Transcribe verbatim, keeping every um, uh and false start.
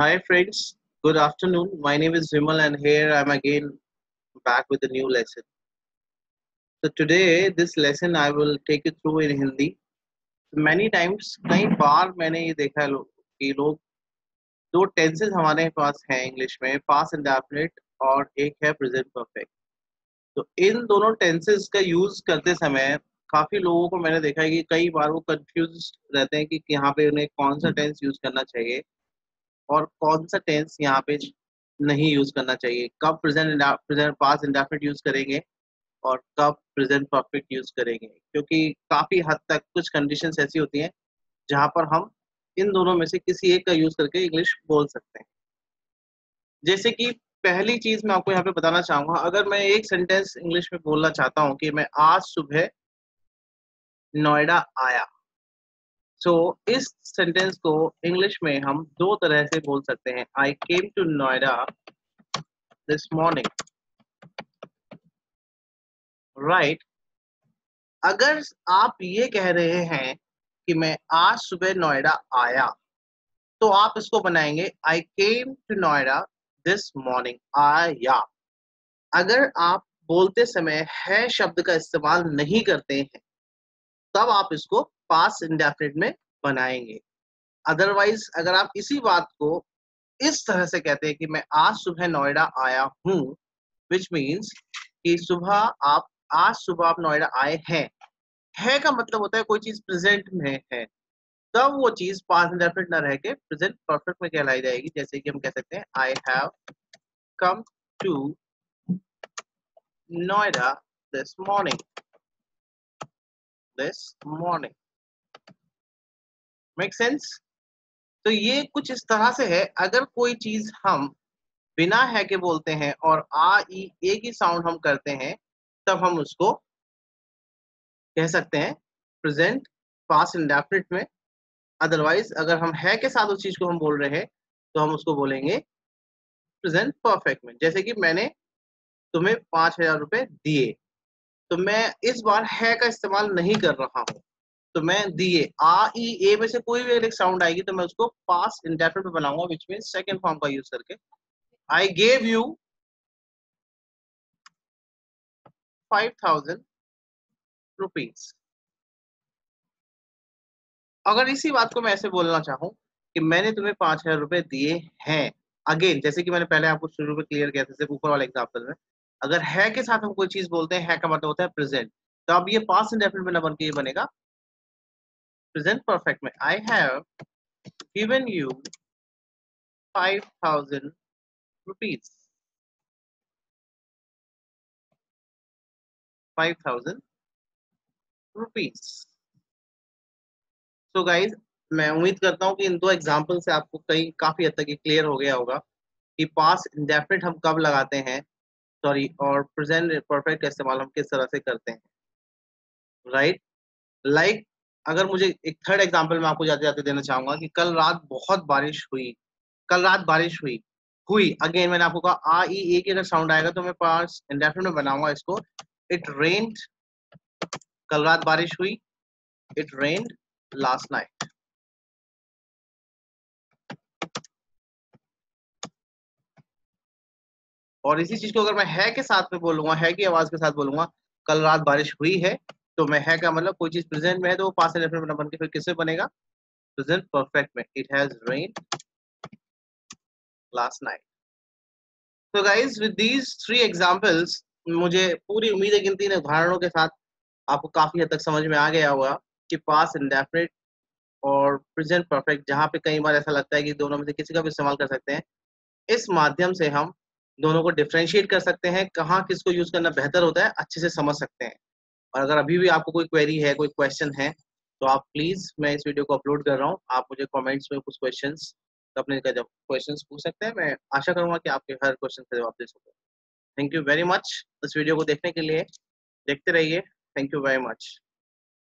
Hi friends, good afternoon. My name is Vimal and here I'm again back with a new lesson. So today this lesson I will take you through in Hindi. Many times कई बार मैंने ये देखा है लो, कि लोग दो tenses हमारे पास हैं इंग्लिश में, पास्ट इंडेफिनिट और एक है प्रेजेंट परफेक्ट। तो इन दोनों टेंसेस का यूज करते समय काफी लोगों को मैंने देखा है कि कई बार वो कंफ्यूज रहते हैं कि यहाँ पे उन्हें कौन सा टेंस यूज करना चाहिए और कौन सा टेंस यहाँ पे नहीं यूज करना चाहिए, कब present present past indefinite use करेंगे और कब प्रेजेंट परफेक्ट यूज करेंगे, क्योंकि काफी हद तक कुछ कंडीशंस ऐसी होती हैं जहां पर हम इन दोनों में से किसी एक का यूज करके इंग्लिश बोल सकते हैं। जैसे कि पहली चीज मैं आपको यहाँ पे बताना चाहूंगा, अगर मैं एक सेंटेंस इंग्लिश में बोलना चाहता हूँ कि मैं आज सुबह नोएडा आया, सो so, इस सेंटेंस को इंग्लिश में हम दो तरह से बोल सकते हैं। I came to Noida this morning, right. अगर आप ये कह रहे हैं कि मैं आज सुबह नोएडा आया, तो आप इसको बनाएंगे I came to Noida this morning, आया। अगर आप बोलते समय है शब्द का इस्तेमाल नहीं करते हैं तब आप इसको पास्ट इंडेफिनिट में बनाएंगे। अदरवाइज अगर आप इसी बात को इस तरह से कहते हैं कि मैं आज सुबह नोएडा आया हूं, विच मीन्स कि सुबह आप आज सुबह आप नोएडा आए हैं, है का मतलब होता है कोई चीज प्रेजेंट में है, तब वो चीज पास्ट इंडेफिनिट ना रह के प्रेजेंट परफेक्ट में कहलाई जाएगी। जैसे कि हम कह सकते हैं I have come to Noida this morning, this morning. Make sense? तो ये कुछ इस तरह से है। अगर कोई चीज हम बिना है के बोलते हैं और आ ई एक ही साउंड हम करते हैं, तब हम उसको कह सकते हैं प्रेजेंट पास्ट इंडेफिनिट में। अदरवाइज अगर हम है के साथ उस चीज को हम बोल रहे हैं तो हम उसको बोलेंगे प्रेजेंट परफेक्ट में। जैसे कि मैंने तुम्हें पांच हजार रुपए दिए, तो मैं इस बार है का इस्तेमाल नहीं कर रहा हूँ, तो मैं दिए आ ई ए में से कोई भी एक साउंड आएगी तो मैं उसको पास्ट इंडेफिनिट में बनाऊंगा, विच मीन सेकंड फॉर्म का यूज करके I gave you five thousand rupees. अगर इसी बात को मैं ऐसे बोलना चाहूँ कि मैंने तुम्हें पांच हजार रुपए दिए हैं, अगेन जैसे कि मैंने पहले आपको शुरू में क्लियर किया था, सिर्फ ऊपर वाले एग्जांपल में अगर है के साथ हम कोई चीज बोलते हैं, है का मतलब होता है प्रेजेंट, तो अब ये पास्ट इंडेफिनिट में ना बन के ये बनेगा प्रेजेंट परफेक्ट में। I have given you five thousand rupees, five thousand rupees. So guys, मैं उम्मीद करता हूँ कि इन दो एग्जाम्पल से आपको कई काफी हद तक ये क्लियर हो गया होगा कि पास्ट इंडेफिनिट हम कब लगाते हैं, सॉरी, और प्रेजेंट परफेक्ट का इस्तेमाल हम किस तरह से करते हैं, राइट। लाइक अगर मुझे एक थर्ड एग्जांपल मैं आपको जाते जाते देना चाहूंगा कि कल रात बहुत बारिश हुई, कल रात बारिश हुई, हुई अगेन मैंने आपको कहा आ ई ए की अगर साउंड आएगा तो मैं पास्ट इंडेफिनिट में बनाऊंगा इसको, इट रेन्ड, कल रात बारिश हुई, इट रेन्ड लास्ट नाइट। और इसी चीज को अगर मैं है के साथ में बोलूंगा, है की आवाज के साथ बोलूंगा कल रात बारिश हुई है, तो मैं है का मतलब कोई चीज प्रेजेंट में है तो वो पास्ट इंडेफिनिट में बन के फिर किससे बनेगा, प्रेजेंट परफेक्ट में, it has rained last night. तो guys with these three examples, मुझे पूरी उम्मीद है कि इन तीन उदाहरणों के साथ आपको काफी हद तक समझ में आ गया होगा कि पास्ट इंडेफिनिट और प्रेजेंट परफेक्ट, जहाँ पे कई बार ऐसा लगता है कि दोनों में से किसी का भी इस्तेमाल कर सकते हैं, इस माध्यम से हम दोनों को डिफ्रेंशिएट कर सकते हैं, कहाँ किसको यूज करना बेहतर होता है अच्छे से समझ सकते हैं। और अगर अभी भी आपको कोई क्वेरी है, कोई क्वेश्चन है, तो आप प्लीज, मैं इस वीडियो को अपलोड कर रहा हूँ, आप मुझे कमेंट्स में कुछ क्वेश्चंस अपने जब क्वेश्चंस पूछ सकते हैं। मैं आशा करूंगा कि आपके हर क्वेश्चन का जवाब दे सकूँ। थैंक यू वेरी मच इस वीडियो को देखने के लिए, देखते रहिए। Thank you very much.